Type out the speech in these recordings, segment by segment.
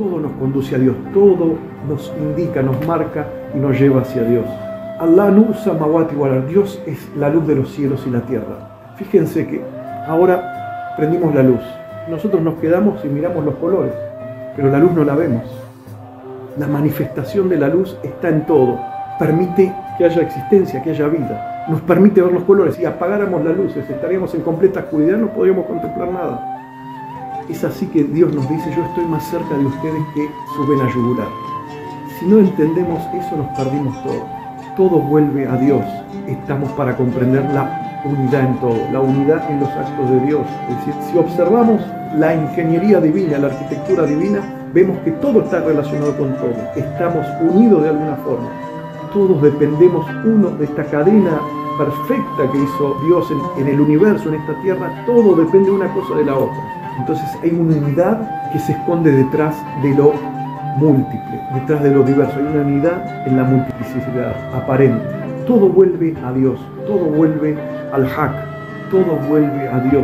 Todo nos conduce a Dios, todo nos indica, nos marca y nos lleva hacia Dios. Allah Nur Samawati wal Ard, Dios es la luz de los cielos y la tierra. Fíjense que ahora prendimos la luz. Nosotros nos quedamos y miramos los colores, pero la luz no la vemos. La manifestación de la luz está en todo. Permite que haya existencia, que haya vida. Nos permite ver los colores. Si apagáramos las luces, estaríamos en completa oscuridad, no podríamos contemplar nada. Es así que Dios nos dice: yo estoy más cerca de ustedes que su vena yugular. Si no entendemos eso, nos perdimos todo. Todo vuelve a Dios. Estamos para comprender la unidad en todo, la unidad en los actos de Dios. Es decir, si observamos la ingeniería divina, la arquitectura divina, vemos que todo está relacionado con todo. Estamos unidos de alguna forma. Todos dependemos uno de esta cadena perfecta que hizo Dios en el universo, en esta tierra. Todo depende una cosa de la otra. Entonces hay una unidad que se esconde detrás de lo múltiple, detrás de lo diverso. Hay una unidad en la multiplicidad aparente. Todo vuelve a Dios, todo vuelve al Haq, todo vuelve a Dios.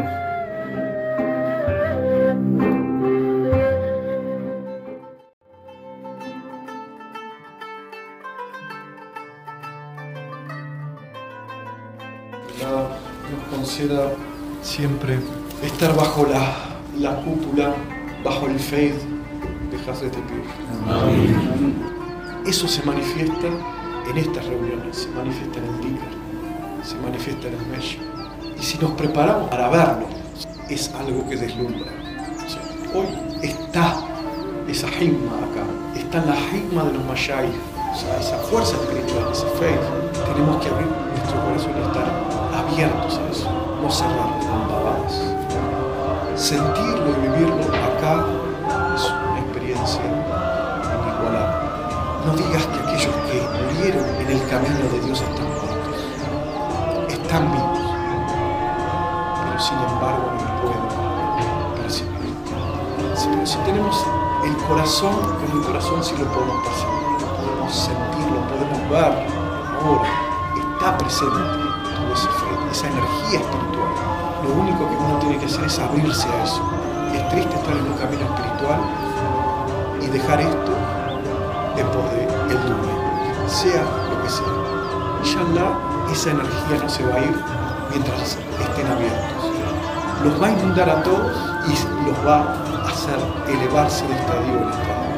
Nos conceda siempre estar bajo la cúpula, bajo el Feid de Hazrat Pir. Eso se manifiesta en estas reuniones, se manifiesta en el Dhikr, se manifiesta en el Mesh. Y si nos preparamos para verlo, es algo que deslumbra. O sea, hoy está esa hikma acá, está la hikma de los Mashayikh, o sea, esa fuerza espiritual, ese Feid. Tenemos que abrir nuestro corazón y estar abiertos a eso, no cerrarlo con babadas. Sentirlo y vivirlo acá es una experiencia inigualable. No digas que aquellos que murieron en el camino de Dios están muertos. Están vivos, pero sin embargo no pueden percibir. Pero si tenemos el corazón, con el corazón sí lo podemos percibir, lo podemos sentir, lo podemos ver. Ahora está presente todo ese fe, esa energía espiritual. Lo único que uno tiene que hacer es abrirse a eso. Y es triste estar en un camino espiritual y dejar esto en pos del dunya, sea lo que sea. Inshallah, esa energía no se va a ir mientras estén abiertos. Los va a inundar a todos y los va a hacer elevarse de estadio en estadio.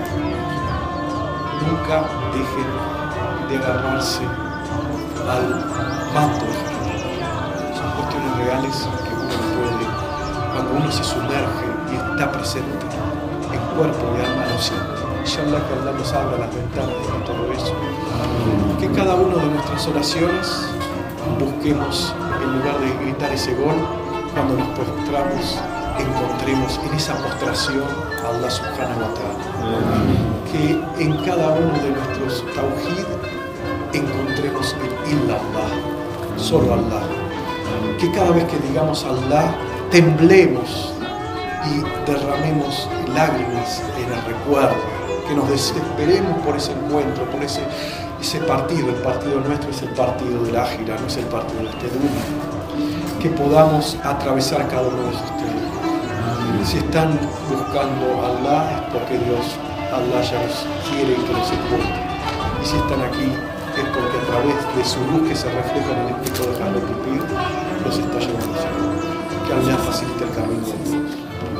Nunca dejen de agarrarse al manto de Jesús. Son cuestiones reales que uno puede, cuando uno se sumerge y está presente en cuerpo y alma, lo siente. Inshallah que Allah nos abra las ventanas de todo eso. Que cada una de nuestras oraciones busquemos, en lugar de gritar ese gol, cuando nos postramos, encontremos en esa postración a Allah subhanahu wa ta'ala. Que en cada uno de nuestros tawhid encontremos el illa Allah, solo Allah. Que cada vez que digamos Allah, temblemos y derramemos lágrimas en el recuerdo. Que nos desesperemos por ese encuentro, por ese partido. El partido nuestro es el partido del Ágira, no es el partido de este dunya. Que podamos atravesar cada uno de esos temas. Si están buscando a Allah es porque Allah ya los quiere que los encuentre. Y si están aquí es porque a través de su luz que se refleja en el espíritu de Hazrat Pir los está llevando hacia Allah. Que Allah facilite el camino de Dios.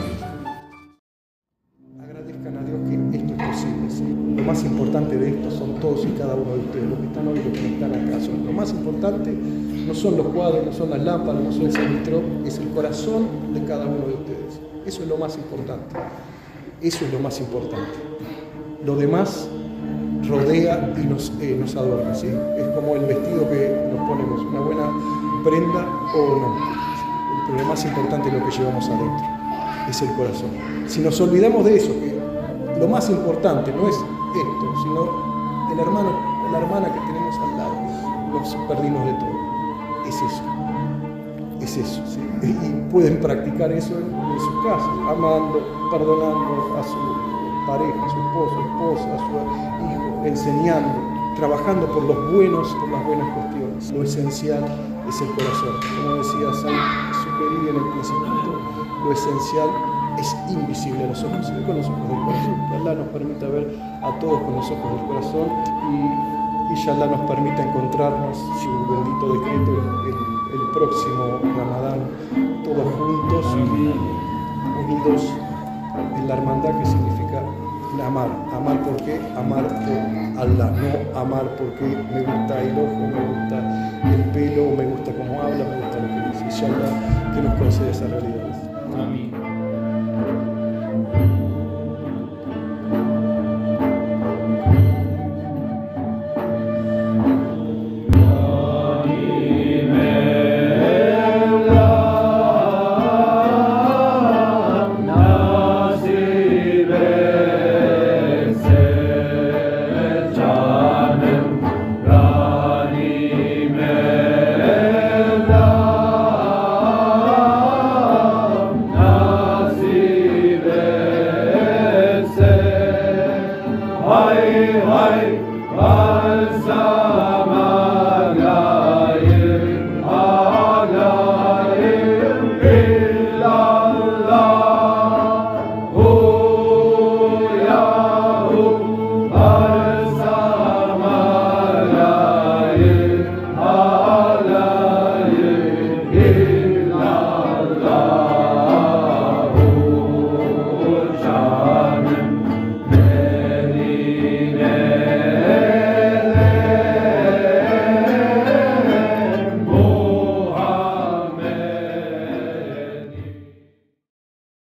Agradezcan a Dios que esto es posible. ¿Sí? Lo más importante de esto son todos y cada uno de ustedes, los que están hoy y los que están acá. Lo más importante no son los cuadros, no son las lámparas, no son el centro, es el corazón de cada uno de ustedes. Eso es lo más importante. Eso es lo más importante. Lo demás rodea y nos adorna, ¿sí? Es como el vestido que nos ponemos, una buena prenda o no. Pero lo más importante es lo que llevamos adentro, es el corazón. Si nos olvidamos de eso, que lo más importante no es esto, sino el hermano, la hermana que tenemos al lado, nos perdimos de todo. Es eso, ¿sí? Y pueden practicar eso en sus casas, amando, perdonando a su pareja, a su esposo, esposa, a su hijo, enseñando, trabajando por los buenos, por las buenas cuestiones. Lo esencial es el corazón. Como decía Said Superi en el Principito, lo esencial es invisible a los ojos, sino con los ojos del corazón. Que Allah nos permita ver a todos con los ojos del corazón y ya Allah nos permita encontrarnos, si un bendito decreto, el próximo Ramadán, todos juntos, unidos en la hermandad que significa amar. Amar por qué? Amar por Allah, no amar porque me gusta el ojo, me gusta el pelo, me gusta cómo habla, me gusta lo que dice. Y ya Allah que nos concede esa realidad. Amén. Hay, al Samaga.